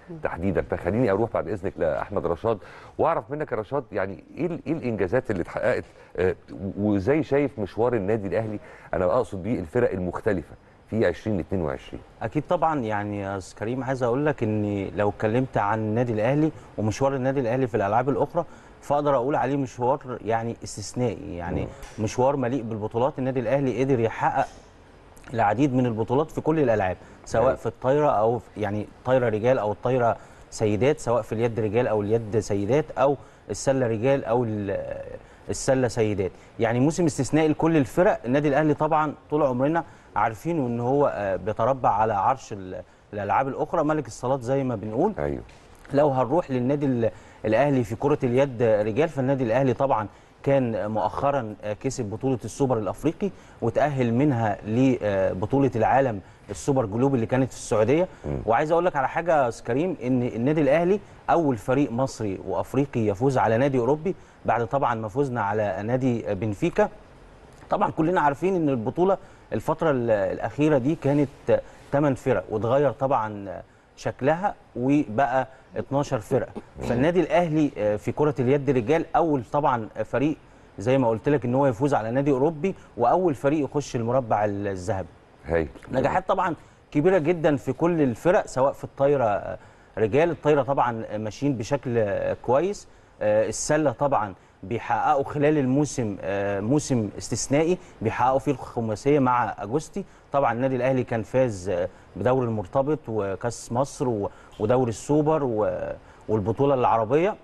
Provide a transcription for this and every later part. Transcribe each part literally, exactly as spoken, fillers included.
تحديدا. فخليني اروح بعد اذنك لاحمد رشاد واعرف منك يا رشاد، يعني ايه ايه الانجازات اللي اتحققت وازاي شايف مشوار النادي الاهلي، انا اقصد بيه الفرق المختلفه في ألفين واثنين وعشرين. اكيد طبعا. يعني يا استاذ كريم عايز اقول لك ان لو اتكلمت عن النادي الاهلي ومشوار النادي الاهلي في الالعاب الاخرى فاقدر اقول عليه مشوار يعني استثنائي، يعني مشوار مليء بالبطولات. النادي الاهلي قدر يحقق العديد من البطولات في كل الالعاب، سواء في الطايره او يعني طايره رجال او الطايره سيدات، سواء في اليد رجال او اليد سيدات، او السله رجال او السله سيدات. يعني موسم استثنائي لكل الفرق. النادي الاهلي طبعا طول عمرنا عارفين ان هو بيتربع على عرش الالعاب الاخرى، ملك الصالات زي ما بنقول. ايوه. لو هنروح للنادي الاهلي في كره اليد رجال، فالنادي الاهلي طبعا كان مؤخرا كسب بطوله السوبر الافريقي وتاهل منها لبطوله العالم السوبر جلوب اللي كانت في السعوديه. م. وعايز اقول لك على حاجه يا كريم، ان النادي الاهلي اول فريق مصري وافريقي يفوز على نادي اوروبي بعد طبعا ما فزنا على نادي بنفيكا. طبعا كلنا عارفين ان البطوله الفتره الاخيره دي كانت ثمان فرق واتغير طبعا شكلها وبقى اتناشر فرقه. فالنادي الاهلي في كره اليد رجال اول طبعا فريق زي ما قلت لك ان هو يفوز على نادي اوروبي، واول فريق يخش المربع الذهبي. هاي نجاحات طبعا كبيره جدا في كل الفرق، سواء في الطايره رجال، الطايره طبعا ماشيين بشكل كويس. السله طبعا بيحققوا خلال الموسم موسم استثنائي بيحققوا فيه الخماسيه مع اجوستي. طبعا النادي الاهلي كان فاز بدوري المرتبط وكاس مصر ودوري السوبر والبطوله العربيه.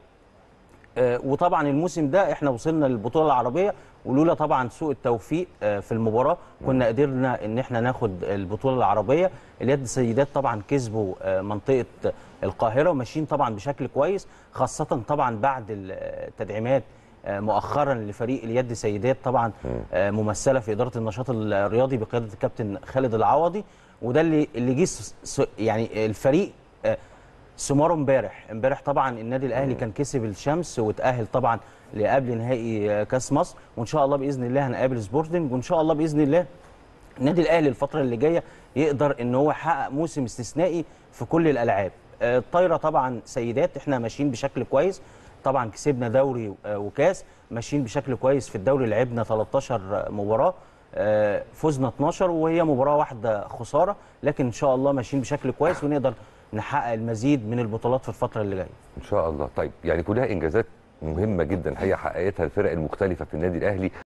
وطبعا الموسم ده احنا وصلنا للبطوله العربيه، ولولا طبعا سوء التوفيق في المباراه كنا قدرنا ان احنا ناخد البطوله العربيه. اليد السيدات طبعا كسبوا منطقه القاهره وماشيين طبعا بشكل كويس، خاصه طبعا بعد التدعيمات مؤخرا لفريق اليد سيدات طبعا ممثله في اداره النشاط الرياضي بقياده الكابتن خالد العوضي. وده اللي اللي جه يعني الفريق سماره امبارح امبارح طبعا النادي الاهلي كان كسب الشمس وتاهل طبعا لقبل نهائي كاس مصر، وان شاء الله باذن الله هنقابل سبورتنج، وان شاء الله باذن الله النادي الاهلي الفتره اللي جايه يقدر ان هو يحقق موسم استثنائي في كل الالعاب. الطايره طبعا سيدات احنا ماشيين بشكل كويس، طبعا كسبنا دوري وكاس، ماشيين بشكل كويس في الدوري، لعبنا تلتاشر مباراه فزنا اتناشر وهي مباراه واحده خساره، لكن ان شاء الله ماشيين بشكل كويس ونقدر نحقق المزيد من البطولات في الفتره اللي جايه ان شاء الله. طيب يعني كلها انجازات مهمه جدا هي حققتها الفرق المختلفه في النادي الاهلي.